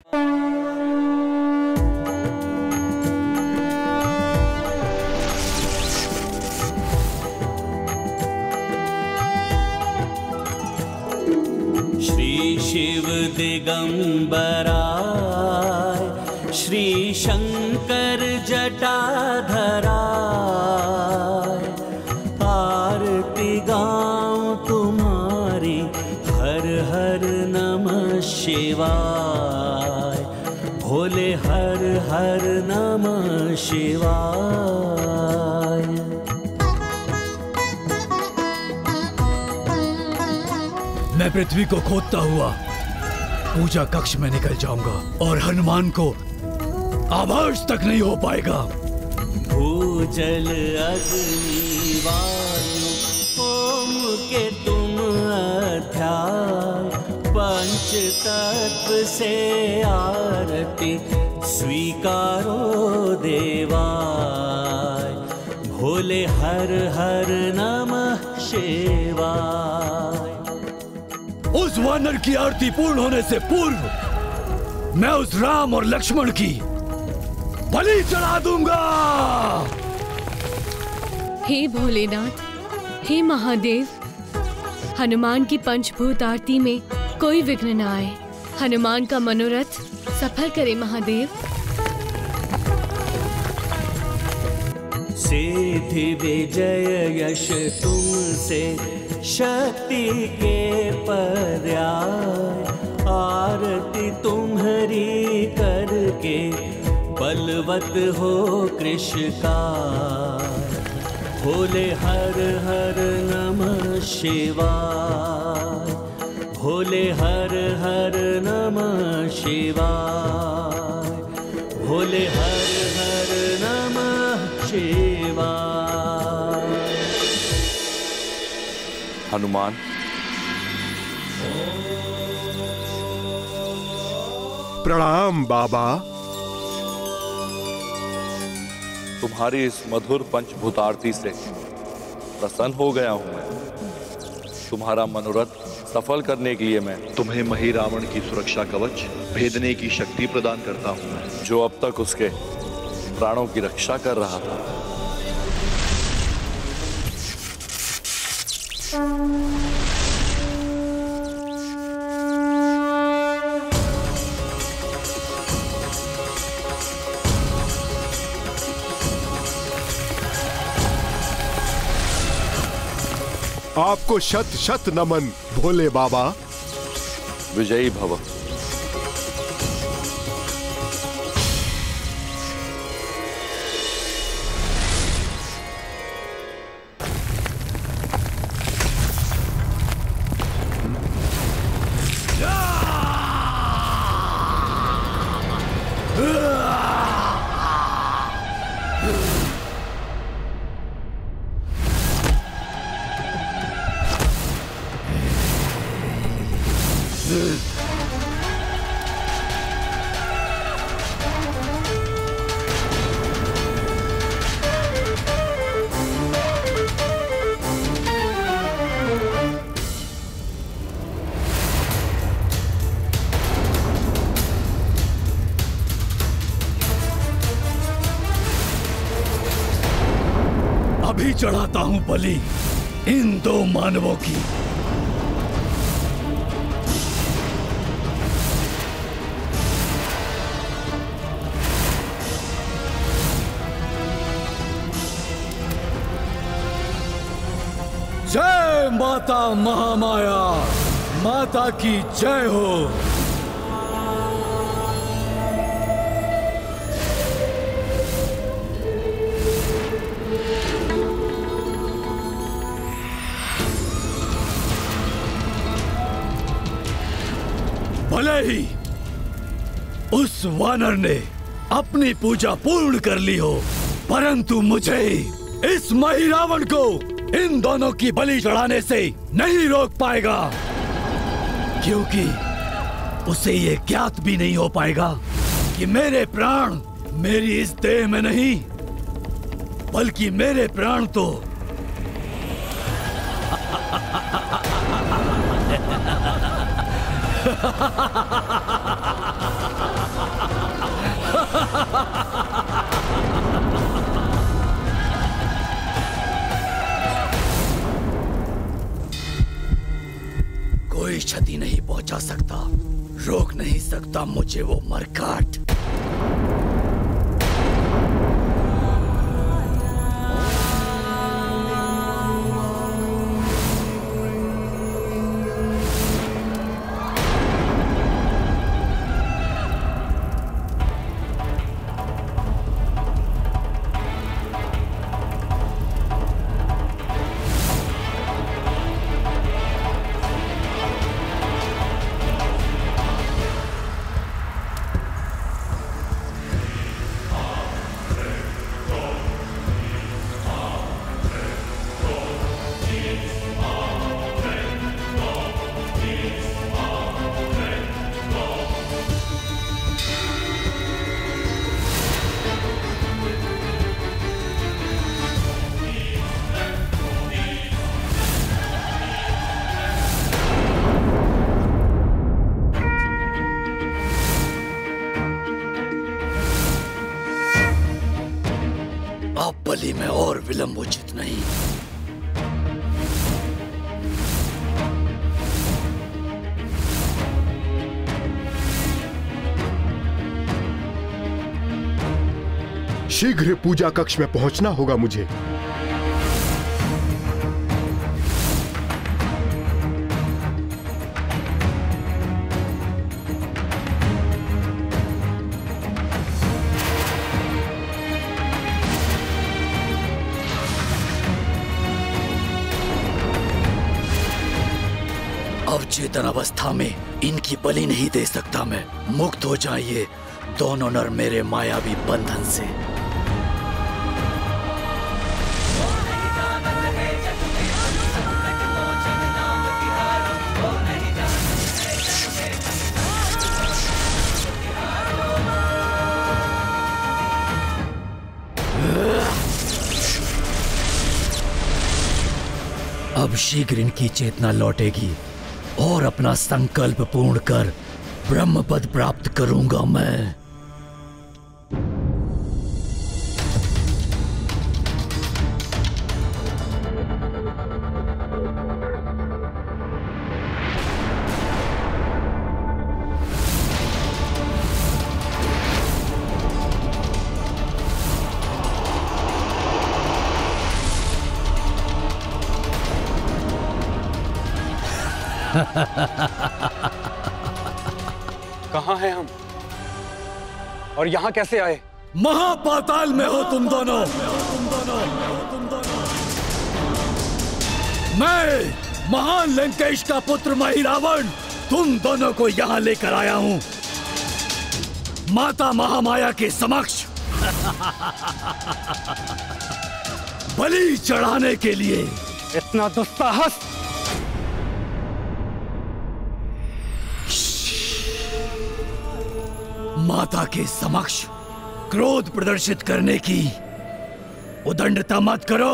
श्री शिव दिगंबराय, श्री शंकर जटाधराय, आरती गाऊं तुम्हारी हर हर नमः शिवाय, भोले हर हर नमः शिवाय। मैं पृथ्वी को खोदता हुआ पूजा कक्ष में निकल जाऊंगा और हनुमान को आभास तक नहीं हो पाएगा। भूजल अग्नि वायु ओम के तुम अध्याय, पंच तत्व से आरती स्वीकारो देवाय, भोले हर हर नमः शिवाय। उस वानर की आरती पूर्ण होने से पूर्व मैं उस राम और लक्ष्मण की बलि चढ़ा दूंगा। हे भोलेनाथ, हे महादेव, हनुमान की पंचभूत आरती में कोई विघ्न न आए। हनुमान का मनोरथ सफल करे महादेव। सिद्धि विजय यश तुमसे शक्ति के पर्याय, आरती तुम्हारी करके बलवत हो कृष्ण का, भोले हर हर नमः शिवाय, भोले हर हर नमः शिवाय, भोले हर हर नमः शिवाय। हनुमान, प्रणाम बाबा। तुम्हारी इस मधुर पंचभूत आरती से प्रसन्न हो गया हूं मैं। तुम्हारा मनोरथ सफल करने के लिए मैं तुम्हें मही रावण की सुरक्षा कवच भेदने की शक्ति प्रदान करता हूं मैं, जो अब तक उसके प्राणों की रक्षा कर रहा था। आपको शत शत नमन भोले बाबा। विजयी भव। अभी चढ़ाता हूं बलि इन दो मानवों की। जय माता महामाया, माता की जय हो। भले ही उस वानर ने अपनी पूजा पूर्ण कर ली हो, परंतु मुझे इस मही रावण को इन दोनों की बलि चढ़ाने से नहीं रोक पाएगा, क्योंकि उसे ये ज्ञात भी नहीं हो पाएगा कि मेरे प्राण मेरी इस देह में नहीं, बल्कि मेरे प्राण तो बचा सकता, रोक नहीं सकता मुझे वो मरकाट। बलि में और विलंब उचित नहीं। शीघ्र पूजा कक्ष में पहुंचना होगा मुझे। अब चेतन अवस्था में इनकी बलि नहीं दे सकता मैं। मुक्त हो जाइए दोनों नर मेरे मायावी बंधन से। अब शीघ्र इनकी चेतना लौटेगी और अपना संकल्प पूर्ण कर ब्रह्म पद प्राप्त करूंगा मैं। कहाँ हैं हम और यहाँ कैसे आए? महापाताल में हो तुम दोनों। मैं महान लंकेश का पुत्र महिरावण तुम दोनों को यहाँ लेकर आया हूँ माता महामाया के समक्ष बलि चढ़ाने के लिए। इतना दुस्साहस! माता के समक्ष क्रोध प्रदर्शित करने की उदंडता मत करो।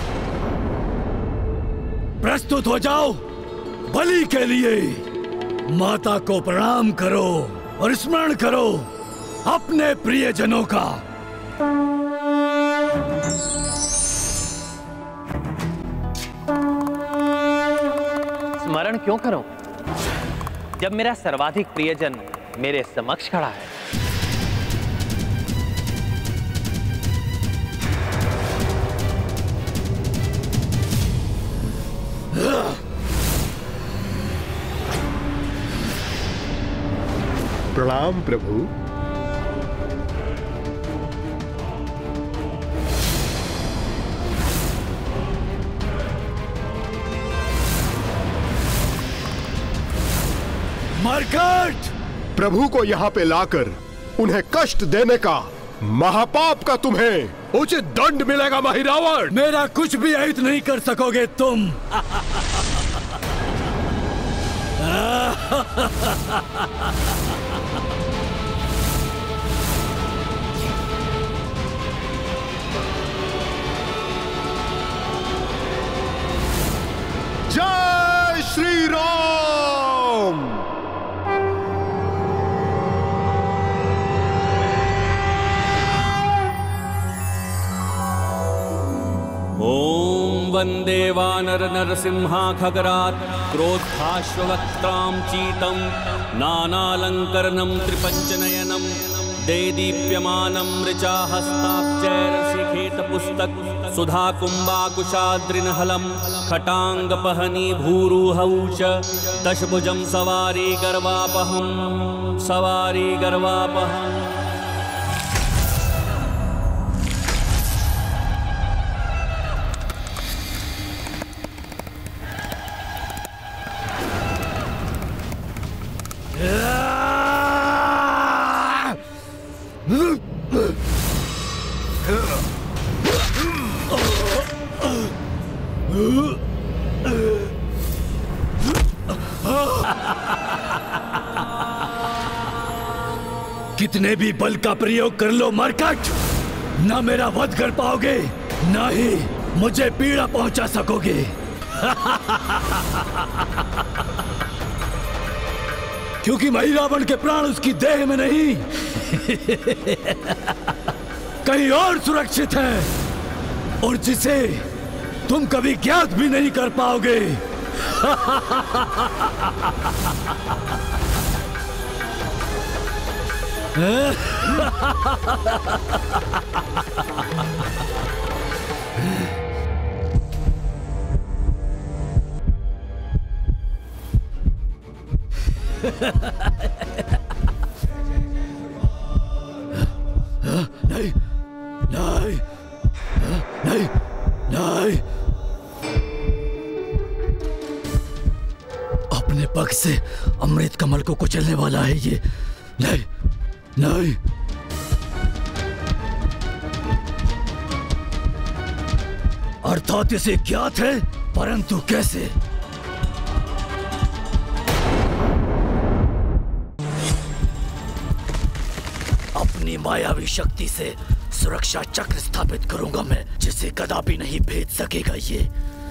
प्रस्तुत हो जाओ बलि के लिए। माता को प्रणाम करो और स्मरण करो अपने प्रियजनों का। स्मरण क्यों करो जब मेरा सर्वाधिक प्रियजन मेरे समक्ष खड़ा है? प्रणाम प्रभु। मरकट! प्रभु को यहाँ पे लाकर उन्हें कष्ट देने का महापाप का तुम्हें उचित दंड मिलेगा महिरावण। मेरा कुछ भी अहित नहीं कर सकोगे तुम। जय श्री राम। ॐ वन्दे वानर नरसिंहा खगरात् क्रोद्धाश्ववक्त्रां चीतं नानालङ्करणं त्रिपञ्चनयनं देदीप्यमानं ऋचा हस्ताब्जैरशिखेतपुस्तक सुधा कुम्भाकुशाद्रिनहलं खटाङ्गपहनी भूरुहौ च दशभुजं सवारी गर्वापहम् कितने भी बल का प्रयोग कर लो मरकट, ना मेरा वध कर पाओगे, ना ही मुझे पीड़ा पहुंचा सकोगे। क्योंकि महिरावण के प्राण उसकी देह में नहीं कहीं और सुरक्षित है, और जिसे तुम कभी ज्ञात भी नहीं कर पाओगे। नहीं, नहीं, नहीं, नहीं। अपने पग से अमृत कमल को कुचलने वाला है ये। नहीं, नहीं। अर्थात इसे ज्ञात है, परंतु कैसे? अपनी मायावी शक्ति से सुरक्षा चक्र स्थापित करूंगा मैं, जिसे कदापि नहीं भेद सकेगा ये।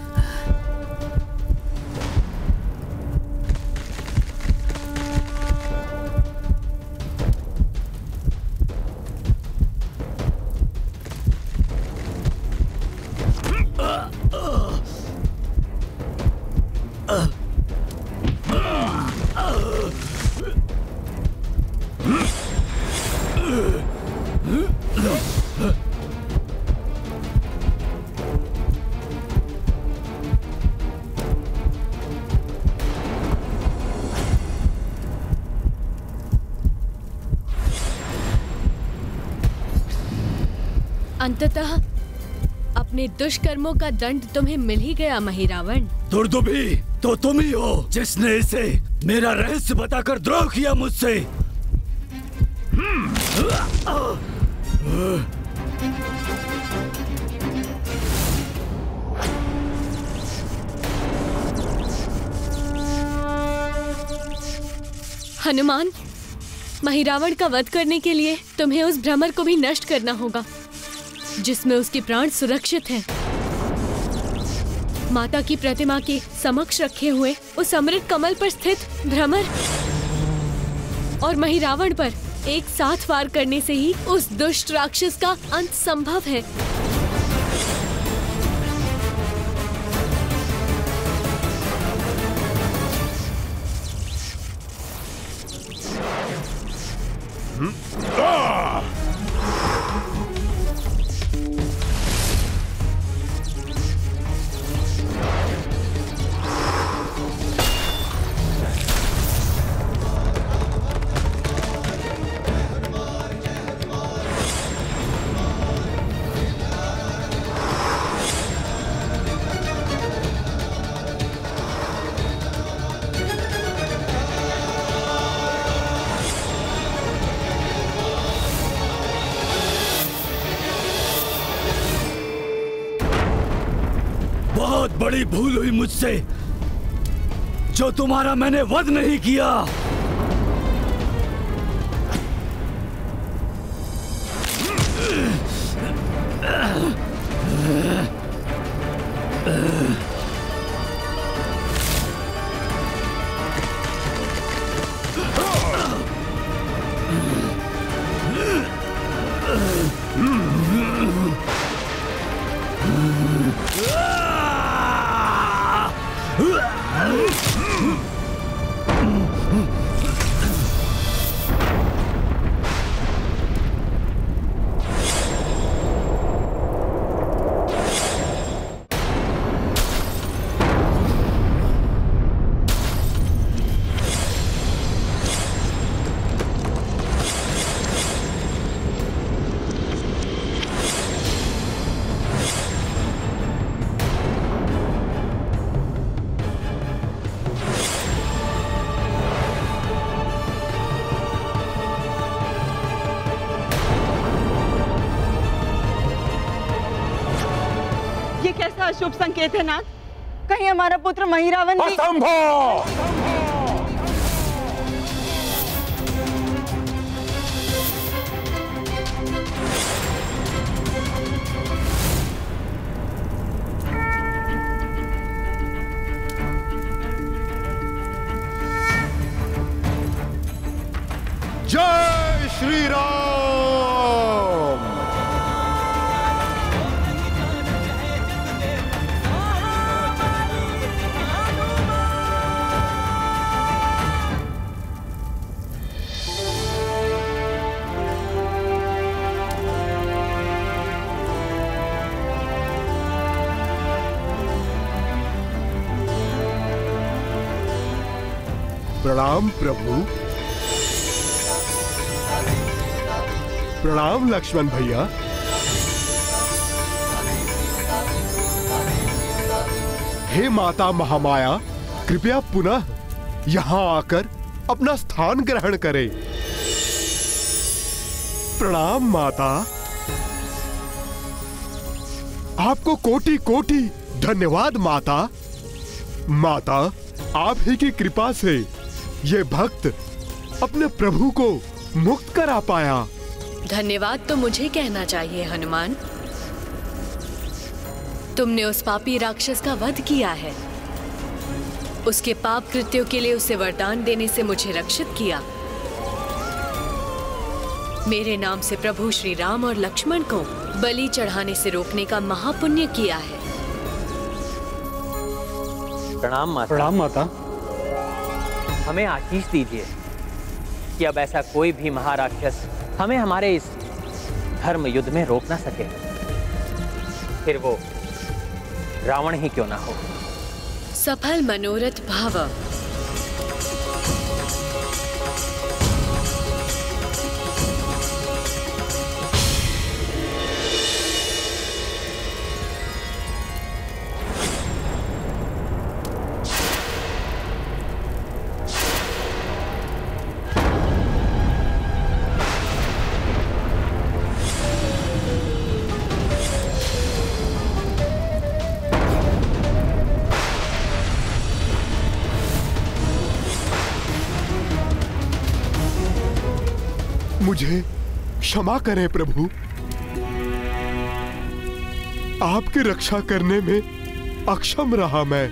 अंततः अपने दुष्कर्मों का दंड तुम्हें मिल ही गया महिरावण। दुर्दुभी तो तुम ही हो जिसने इसे मेरा रहस्य बताकर द्रोह किया मुझसे। हनुमान, महिरावण का वध करने के लिए तुम्हें उस भ्रमर को भी नष्ट करना होगा जिसमें उसके प्राण सुरक्षित हैं। माता की प्रतिमा के समक्ष रखे हुए उस अमृत कमल पर स्थित भ्रमर और महिरावण पर एक साथ वार करने से ही उस दुष्ट राक्षस का अंत संभव है। बहुत बड़ी भूल हुई मुझसे जो तुम्हारा मैंने वध नहीं किया। अशुभ संकेत है नाथ। कहीं हमारा पुत्र महिरावण भी... असंभव! जय श्री राम। प्रणाम प्रभु। प्रणाम लक्ष्मण भैया। हे माता महामाया, कृपया पुनः यहाँ आकर अपना स्थान ग्रहण करें। प्रणाम माता। आपको कोटि कोटि धन्यवाद माता। माता, आप ही की कृपा से ये भक्त अपने प्रभु को मुक्त करा पाया। धन्यवाद तो मुझे कहना चाहिए हनुमान। तुमने उस पापी राक्षस का वध किया है, उसके पाप कृत्यों के लिए उसे वरदान देने से मुझे रक्षित किया। मेरे नाम से प्रभु श्री राम और लक्ष्मण को बलि चढ़ाने से रोकने का महापुण्य किया है। प्रणाम माता। प्रणाम माता। हमें आशीष दीजिए कि अब ऐसा कोई भी महाराक्षस हमें हमारे इस धर्म युद्ध में रोक ना सके, फिर वो रावण ही क्यों ना हो। सफल मनोरथ भाव। मुझे क्षमा करें प्रभु। आपकी रक्षा करने में अक्षम रहा मैं।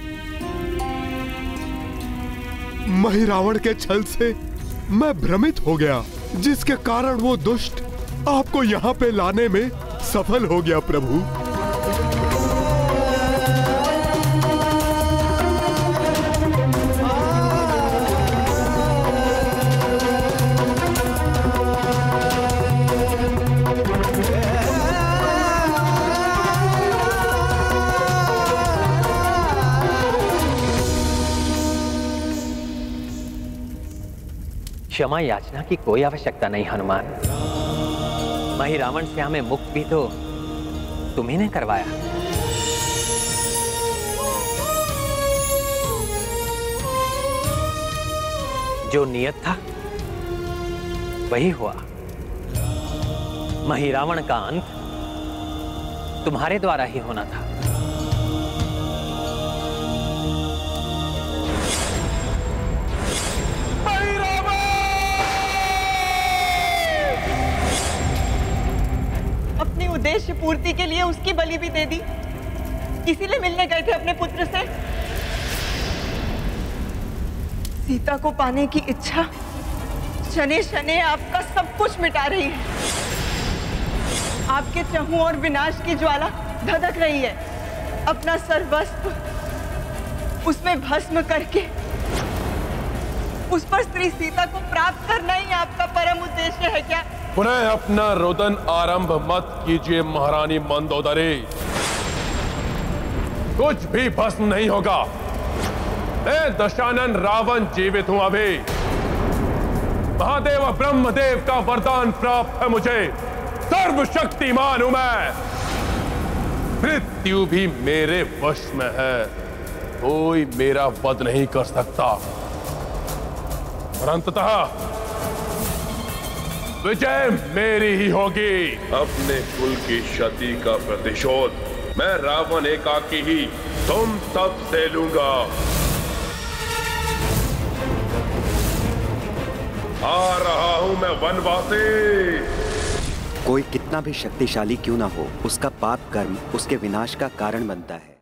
महिरावण के छल से मैं भ्रमित हो गया, जिसके कारण वो दुष्ट आपको यहाँ पे लाने में सफल हो गया प्रभु। क्षमा याचना की कोई आवश्यकता नहीं हनुमान। महिरावण से हमें मुक्त भी तो तुम्ही ने करवाया। जो नियत था वही हुआ। महिरावण का अंत तुम्हारे द्वारा ही होना था। उद्देश्य पूर्ति के लिए उसकी बलि भी दे दी। इसीलिए मिलने गए थे अपने पुत्र से। सीता को पाने की इच्छा शने शने आपका सब कुछ मिटा रही है। आपके चहुं और विनाश की ज्वाला धधक रही है। अपना सर्वस्व उसमें भस्म करके उस पर स्त्री सीता को प्राप्त करना ही आपका परम उद्देश्य है क्या? पुनः अपना रोदन आरंभ मत कीजिए महारानी मंदोदरी। कुछ भी भस्म नहीं होगा। मैं दशानन रावण जीवित हूं अभी। महादेव ब्रह्मदेव का वरदान प्राप्त है मुझे। सर्वशक्तिमान हूं मैं। मृत्यु भी मेरे वश में है। कोई मेरा वध नहीं कर सकता। और अंततः विजय मेरी ही होगी। अपने कुल की क्षति का प्रतिशोध मैं रावण एकाकी ही तुम सब से लूंगा। आ रहा हूं मैं वनवासी। कोई कितना भी शक्तिशाली क्यों ना हो, उसका पाप कर्म उसके विनाश का कारण बनता है।